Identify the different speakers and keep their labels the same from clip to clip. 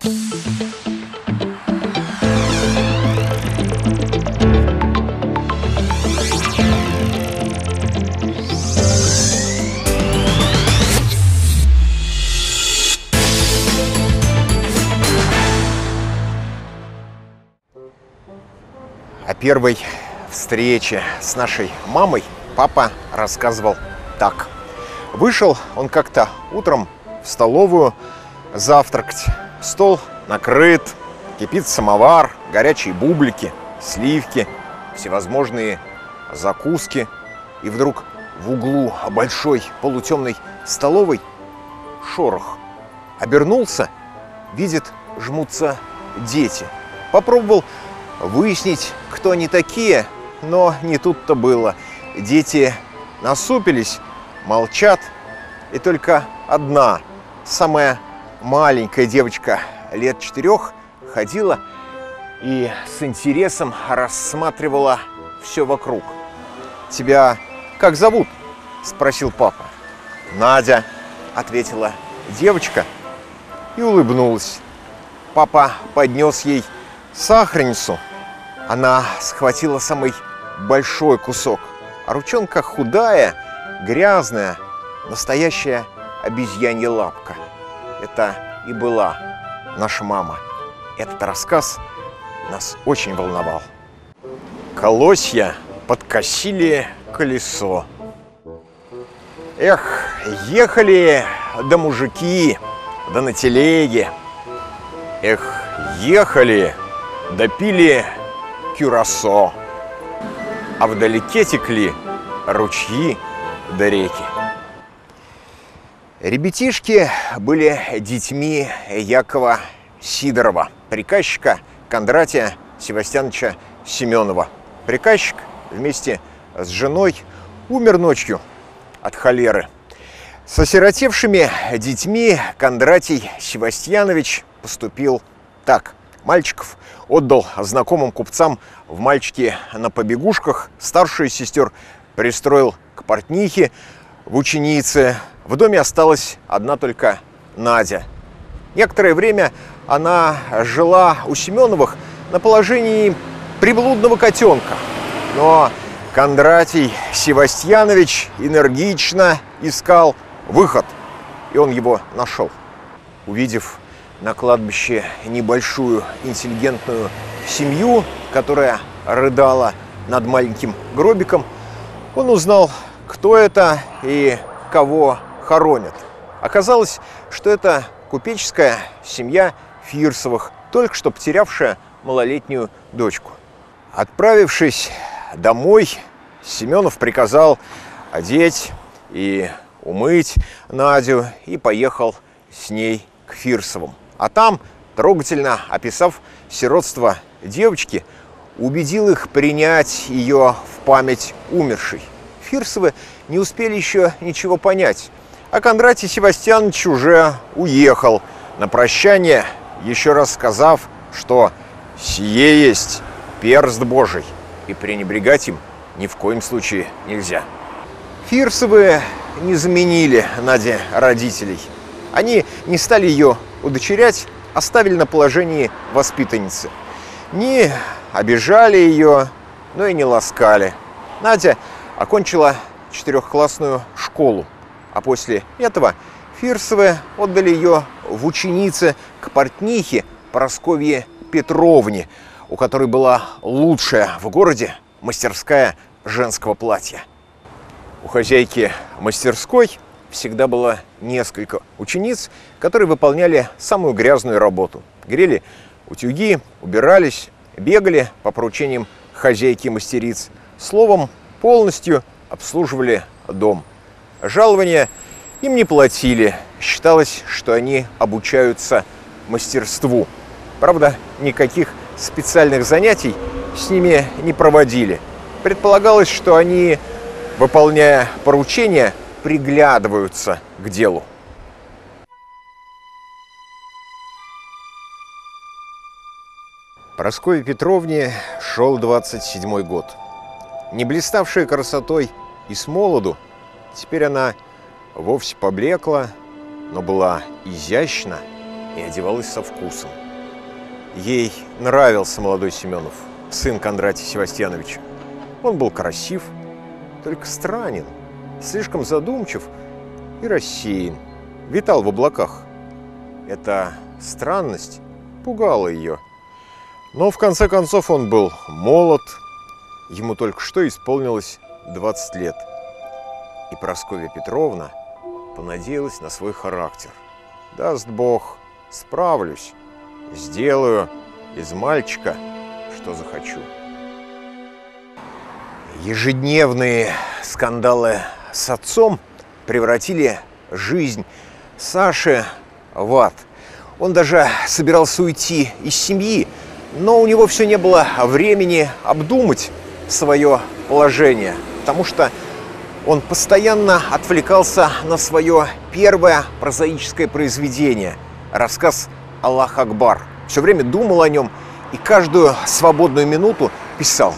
Speaker 1: О первой встрече с нашей мамой папа рассказывал так. Вышел он как-то утром в столовую завтракать. Стол накрыт, кипит самовар, горячие бублики, сливки, всевозможные закуски. И вдруг в углу большой полутемной столовой шорох. Обернулся, видит, жмутся дети. Попробовал выяснить, кто они такие, но не тут-то было. Дети насупились, молчат, и только одна, самая маленькая девочка лет 4 ходила и с интересом рассматривала все вокруг. «Тебя как зовут?» – спросил папа. «Надя», – ответила девочка и улыбнулась. Папа поднес ей сахарницу. Она схватила самый большой кусок, а ручонка худая, грязная, настоящая обезьянья лапка. Это и была наша мама. Этот рассказ нас очень волновал. Колосья подкосили колесо. Эх, ехали да мужики, да на телеге. Эх, ехали да пили кюрасо, а вдалеке текли ручьи да реки. Ребятишки были детьми Якова Сидорова, приказчика Кондратия Севастьяновича Семенова. Приказчик вместе с женой умер ночью от холеры. С осиротевшими детьми Кондратий Севастьянович поступил так. Мальчиков отдал знакомым купцам в мальчики на побегушках, старшую сестер пристроил к портнихе в ученице. В доме осталась одна только Надя. Некоторое время она жила у Семеновых на положении приблудного котенка. Но Кондратий Севастьянович энергично искал выход, и он его нашел. Увидев на кладбище небольшую интеллигентную семью, которая рыдала над маленьким гробиком, он узнал, кто это и кого хоронят. Оказалось, что это купеческая семья Фирсовых, только что потерявшая малолетнюю дочку. Отправившись домой, Семенов приказал одеть и умыть Надю и поехал с ней к Фирсовым. А там, трогательно описав сиротство девочки, убедил их принять ее в память умершей. Фирсовы не успели еще ничего понять, а Кондратий Севастьянович уже уехал на прощание, еще раз сказав, что «сие есть перст Божий, и пренебрегать им ни в коем случае нельзя». Фирсовы не заменили Наде родителей. Они не стали ее удочерять, оставили на положении воспитанницы. Не обижали ее, но и не ласкали. Надя окончила 4-классную школу, а после этого Фирсовы отдали ее в ученицы к портнихе Прасковье Петровне, у которой была лучшая в городе мастерская женского платья. У хозяйки мастерской всегда было несколько учениц, которые выполняли самую грязную работу. Грели утюги, убирались, бегали по поручениям хозяйки-мастериц. Словом, полностью обслуживали дом. Жалования им не платили. Считалось, что они обучаются мастерству. Правда, никаких специальных занятий с ними не проводили. Предполагалось, что они, выполняя поручения, приглядываются к делу. Прасковье Петровне шел 27-й год. Не блиставшая красотой и с молоду, теперь она вовсе поблекла, но была изящна и одевалась со вкусом. Ей нравился молодой Семенов, сын Кондратия Севастьяновича. Он был красив, только странен, слишком задумчив и рассеян, витал в облаках. Эта странность пугала ее. Но в конце концов он был молод, ему только что исполнилось 20 лет. И Прасковья Петровна понадеялась на свой характер. Даст Бог, справлюсь, сделаю из мальчика, что захочу. Ежедневные скандалы с отцом превратили жизнь Саши в ад. Он даже собирался уйти из семьи, но у него все не было времени обдумать свое положение, потому что он постоянно отвлекался на свое первое прозаическое произведение – рассказ «Аллах Акбар». Все время думал о нем и каждую свободную минуту писал.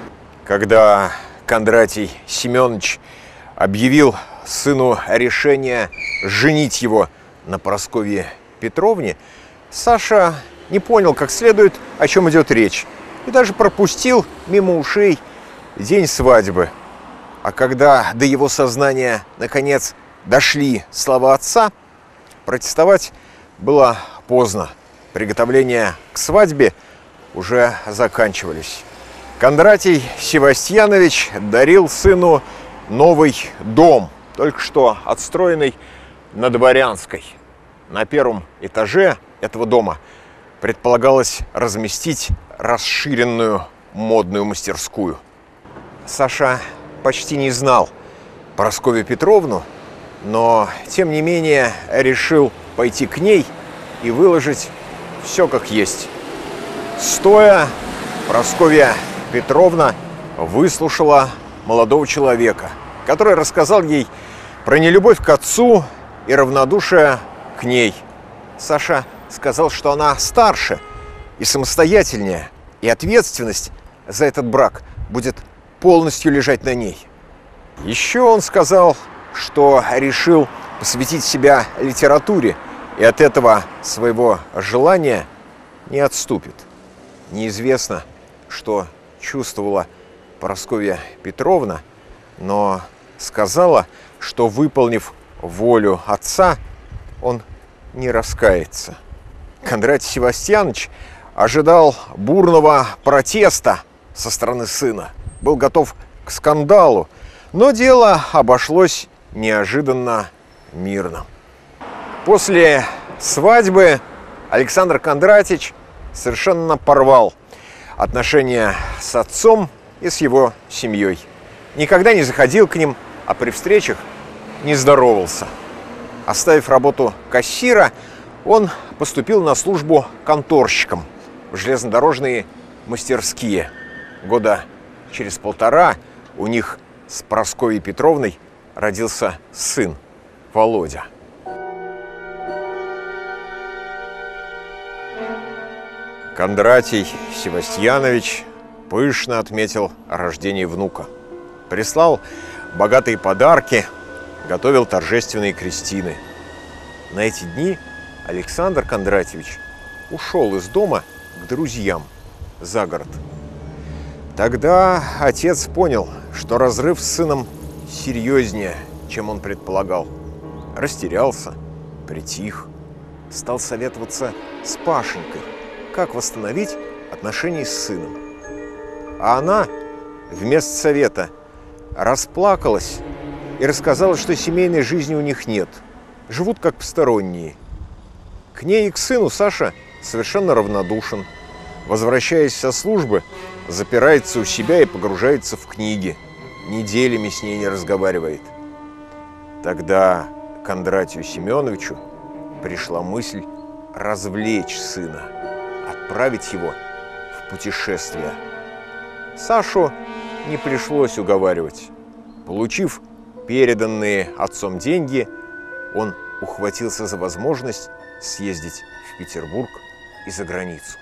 Speaker 1: Когда Кондратий Семенович объявил сыну решение женить его на Прасковье Петровне, Саша не понял как следует, о чем идет речь, и даже пропустил мимо ушей день свадьбы. А когда до его сознания наконец дошли слова отца, протестовать было поздно. Приготовления к свадьбе уже заканчивались. Кондратий Севастьянович дарил сыну новый дом, только что отстроенный на Дворянской. На первом этаже этого дома предполагалось разместить расширенную модную мастерскую. Саша почти не знал Прасковью Петровну, но тем не менее решил пойти к ней и выложить все как есть. Стоя, Прасковья Петровна выслушала молодого человека, который рассказал ей про нелюбовь к отцу и равнодушие к ней. Саша сказал, что она старше и самостоятельнее, и ответственность за этот брак будет полностью лежать на ней. Еще он сказал, что решил посвятить себя литературе и от этого своего желания не отступит. Неизвестно, что чувствовала Прасковья Петровна, но сказала, что, выполнив волю отца, он не раскается. Кондратий Севастьянович ожидал бурного протеста со стороны сына, был готов к скандалу, но дело обошлось неожиданно мирно. После свадьбы Александр Кондратьевич совершенно порвал отношения с отцом и с его семьей. Никогда не заходил к ним, а при встречах не здоровался. Оставив работу кассира, он поступил на службу конторщиком в железнодорожные мастерские. Года через полтора у них с Прасковьей Петровной родился сын Володя. Кондратий Севастьянович пышно отметил рождение внука. Прислал богатые подарки, готовил торжественные крестины. На эти дни Александр Кондратьевич ушел из дома к друзьям за город. Тогда отец понял, что разрыв с сыном серьезнее, чем он предполагал. Растерялся, притих, стал советоваться с Пашенькой, как восстановить отношения с сыном. А она вместо совета расплакалась и рассказала, что семейной жизни у них нет, живут как посторонние. К ней и к сыну Саша совершенно равнодушен. Возвращаясь со службы, запирается у себя и погружается в книги. Неделями с ней не разговаривает. Тогда Кондратию Семеновичу пришла мысль развлечь сына, отправить его в путешествие. Сашу не пришлось уговаривать. Получив переданные отцом деньги, он ухватился за возможность съездить в Петербург и за границу.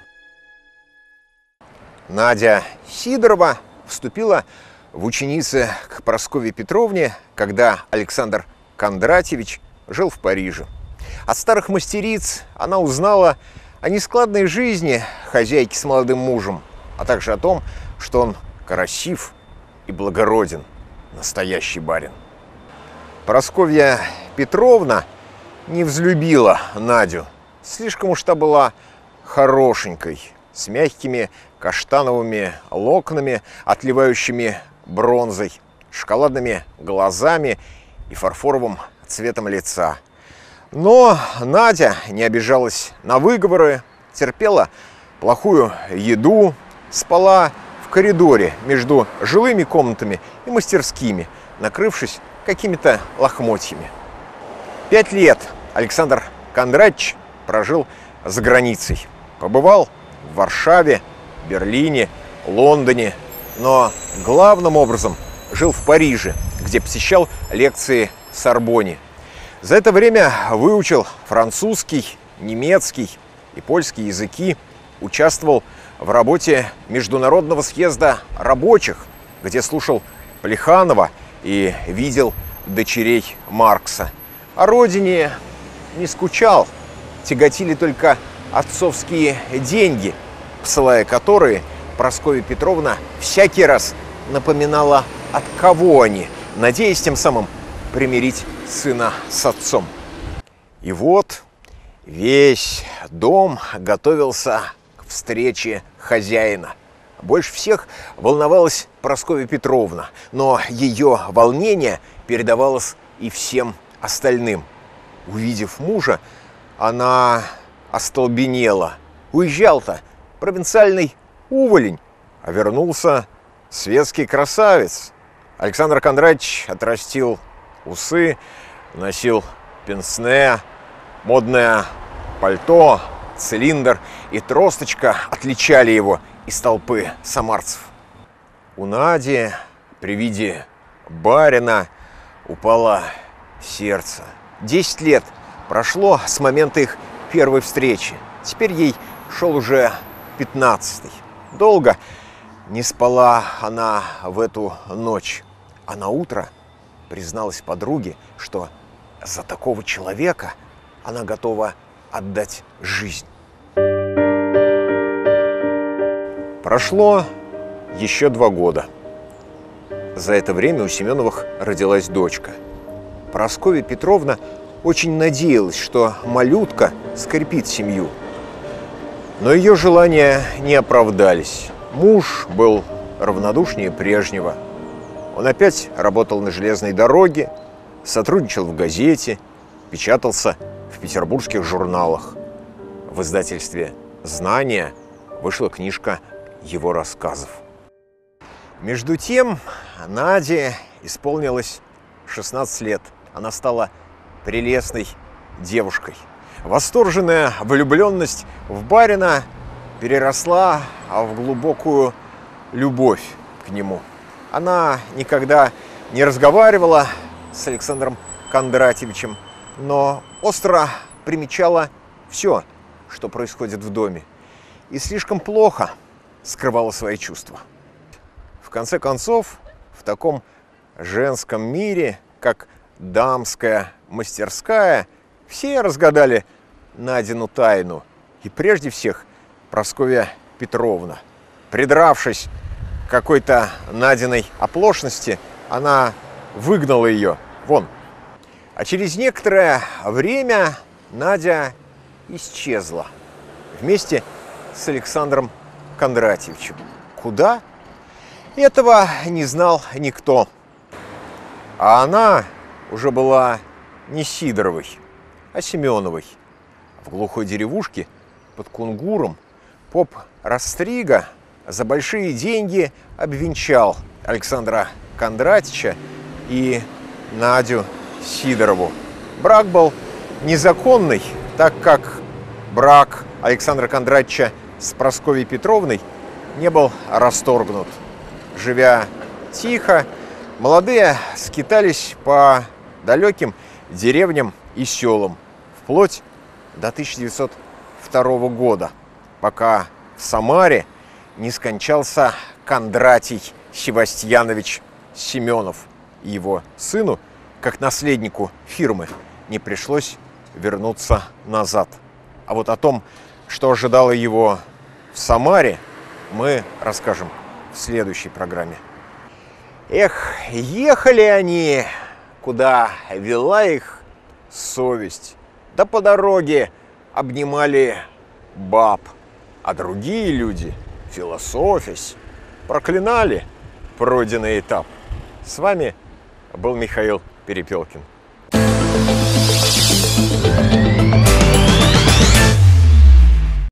Speaker 1: Надя Сидорова вступила в ученицы к Прасковье Петровне, когда Александр Кондратьевич жил в Париже. От старых мастериц она узнала о нескладной жизни хозяйки с молодым мужем, а также о том, что он красив и благороден, настоящий барин. Прасковья Петровна не взлюбила Надю. Слишком уж та была хорошенькой, с мягкими каштановыми локонами, отливающими бронзой, шоколадными глазами и фарфоровым цветом лица. Но Надя не обижалась на выговоры, терпела плохую еду, спала в коридоре между жилыми комнатами и мастерскими, накрывшись какими-то лохмотьями. 5 лет Александр Кондратьевич прожил за границей. Побывал в Варшаве, Берлине, Лондоне, но главным образом жил в Париже, где посещал лекции в Сорбонне. За это время выучил французский, немецкий и польский языки, участвовал в работе Международного съезда рабочих, где слушал Плеханова и видел дочерей Маркса. О родине не скучал, тяготили только отцовские деньги, посылая которые Прасковья Петровна всякий раз напоминала, от кого они, надеясь тем самым примирить сына с отцом. И вот весь дом готовился к встрече хозяина. Больше всех волновалась Прасковья Петровна, но ее волнение передавалось и всем остальным. Увидев мужа, она остолбенела. Уезжал-то провинциальный уволень, а вернулся светский красавец. Александр Кондратьевич отрастил усы, носил пенсне, модное пальто, цилиндр и тросточка отличали его из толпы самарцев. У Нади при виде барина упало сердце. 10 лет прошло с момента их первой встречи. Теперь ей шел уже 15-й. Долго не спала она в эту ночь, а на утро призналась подруге, что за такого человека она готова отдать жизнь. Прошло еще 2 года. За это время у Семеновых родилась дочка. Прасковья Петровна очень надеялась, что малютка скрепит семью. Но ее желания не оправдались. Муж был равнодушнее прежнего. Он опять работал на железной дороге, сотрудничал в газете, печатался в петербургских журналах. В издательстве «Знания» вышла книжка его рассказов. Между тем Наде исполнилось 16 лет. Она стала прелестной девушкой. Восторженная влюбленность в барина переросла в глубокую любовь к нему. Она никогда не разговаривала с Александром Кондратьевичем, но остро примечала все, что происходит в доме, и слишком плохо скрывала свои чувства. В конце концов, в таком женском мире, как дамская мастерская, все разгадали Надину тайну. И прежде всех Прасковья Петровна. Придравшись к какой-то Надиной оплошности, она выгнала ее вон. А через некоторое время Надя исчезла вместе с Александром Кондратьевичем. Куда? Этого не знал никто. А она уже была не Сидоровой, а Семеновой. В глухой деревушке под Кунгуром поп Растрига за большие деньги обвенчал Александра Кондратьевича и Надю Сидорову. Брак был незаконный, так как брак Александра Кондратьевича с Прасковьей Петровной не был расторгнут. Живя тихо, молодые скитались по далеким деревням и селам вплоть до 1902 года, пока в Самаре не скончался Кондратий Севастьянович Семенов, и его сыну, как наследнику фирмы, не пришлось вернуться назад. А вот о том, что ожидало его в Самаре, мы расскажем в следующей программе. Эх, ехали они, куда вела их совесть. Да по дороге обнимали баб, а другие люди, философясь, проклинали пройденный этап. С вами был Михаил Перепелкин.